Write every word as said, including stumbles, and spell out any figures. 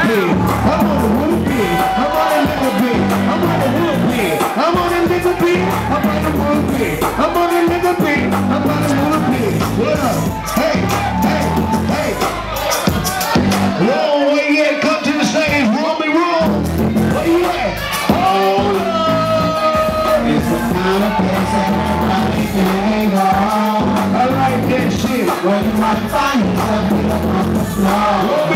whoopie. I'm on a whoopie. I'm on a little bit. I'm on a whoopie. I'm on a little bit. I'm on a whoopie. I'm on a little bit. I'm on a whoopie. What up? Hey, hey, hey. Long way yet. Come to the stage. Roll me, roll. Where you at? Hold up. It's the kind of place that everybody can go. I like that shit. Where you might find yourself on the floor.